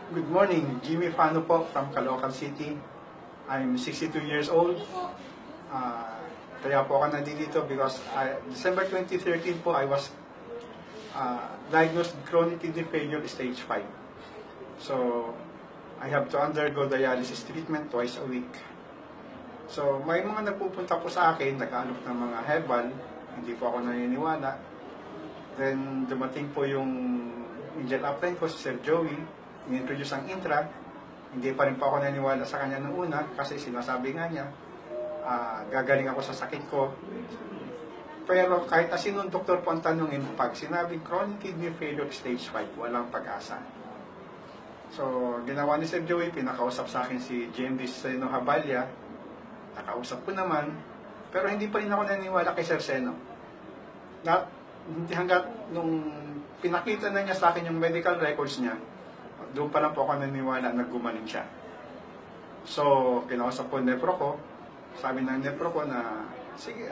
Good morning, Jimmy Fano po from Caloocan City. I'm 62 years old. Kaya po ako nandito because December 2013 po I was diagnosed with chronic kidney failure stage 5. So, I have to undergo dialysis treatment twice a week. So, may mga nagpupunta po sa akin, nag-aalok ng mga herbal, hindi po ako naniniwala. Then, dumating po yung angel upline ko, si Sir Joey, in-introduce ang intra. Hindi pa rin po ako naniniwala sa kanya nung una kasi sinasabi nga niya, gagaling ako sa sakit ko. Pero kahit asinong doktor po ang tanungin, pag sinabing chronic kidney failure stage 5, walang pag-asa. So, ginawa ni Sir Joey, pinakausap sa akin si GMD Seno Habalya, nakausap ko naman, pero hindi pa rin ako naniniwala kay Sir Seno. Hindi hanggat nung pinakita na niya sa akin yung medical records niya, doon pa lang po ako naniniwala na gumaling siya. So, kinausap ko nepro ko, sabi ng nepro ko na, sige,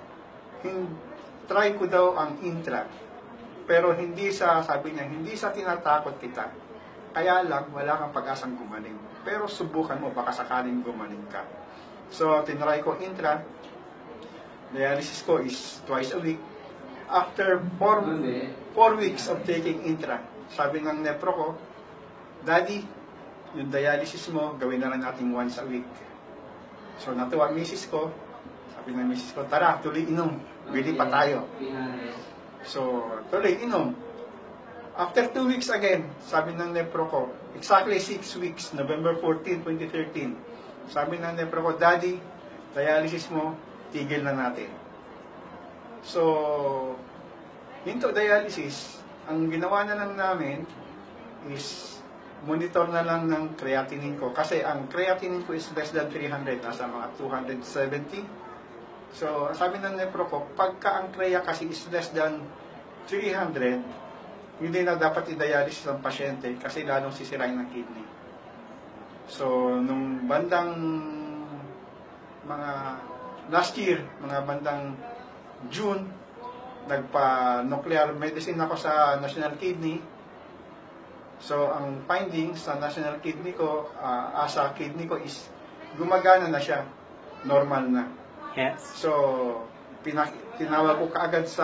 try ko daw ang intra. Pero hindi sa, sabi niya, hindi sa tinatakot kita. Kaya lang, wala kang pag-asang gumaling. Pero subukan mo, baka sakaling gumaling ka. So, tinry ko intra. Dialysis ko is twice a week. After 4 weeks of taking intra, sabi ng nepro ko, Daddy, yung dialysis mo, gawin na lang natin once a week. So, natuwa misis ko. Sabi ng misis ko, tara, tuloy inom. Bili pa tayo. So, tuloy inom. After 2 weeks again, sabi ng nepro ko, exactly 6 weeks, November 14, 2013. Sabi ng nepro ko, Daddy, dialysis mo, tigil na natin. So, into dialysis, ang ginawa na lang namin is monitor na lang ng creatinine ko. Kasi ang creatinine ko is less than 300, nasa mga 270. So, sabi ng nepro ko, pagka ang crea kasi is less than 300, hindi na dapat i-dialysis ang pasyente kasi lalong sisirain ng kidney. So, nung bandang mga last year, mga bandang June, nagpa-nuclear medicine ako sa National Kidney. So, ang findings sa National Kidney ko, sa kidney ko is gumagana na siya. Normal na. Yes. So, tinawag ko kaagad sa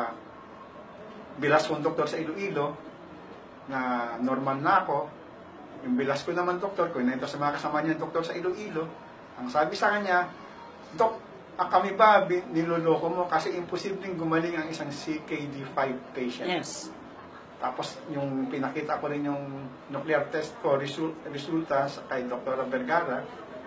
bilas kong doktor sa Iloilo na normal na ako. Yung bilas ko naman doktor ko, ito sa mga kasama niya doktor sa Iloilo, ang sabi sa kanya, Dok, kami ba niloloko mo kasi imposibleng gumaling ang isang CKD5 patient. Yes. Tapos yung pinakita ko rin yung nuclear test ko, resulta kay Dr. Vergara.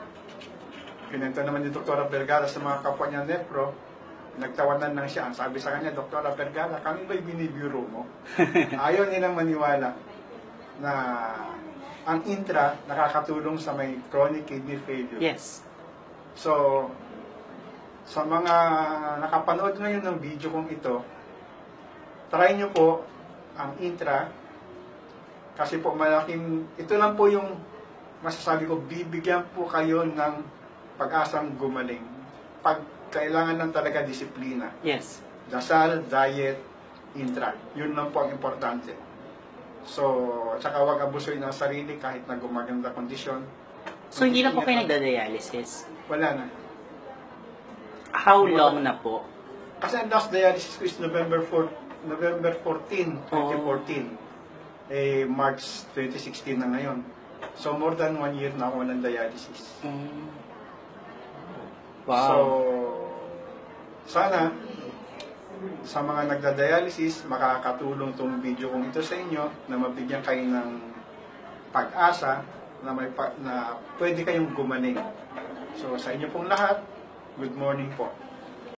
Kinento naman ni Dr. Vergara sa mga kapwa niya nepro, nagtawanan lang siya. Ang sabi sa kanya, Dr. Vergara, kami ba'y binibiro mo? Ayaw nilang maniwala na ang intra nakakatulong sa may chronic kidney failure. Yes. So, sa mga nakapanood ngayon ng video kong ito, try nyo po ang intra, kasi po malaking, ito lang po yung masasabi ko, bibigyan po kayo ng pag-asang gumaling. Pag kailangan lang talaga disiplina. Yes. Dasal, diet, intra. Yun lang po ang importante. So, tsaka wag abusoy ng sarili kahit na gumaganda kondisyon. So, hindi na po kayo nagda-dialysis? Wala na. How long na po? Kasi ang last dialysis ko is November 14, 2014. March 2016 na ngayon. So, more than 1 year na ako ng dialysis. Wow. So, sana, sa mga nagda-dialysis, makakatulong itong video kong ito sa inyo na mabigyan kayo ng pag-asa na, na pwede kayong gumaling. So, sa inyo pong lahat, good morning po.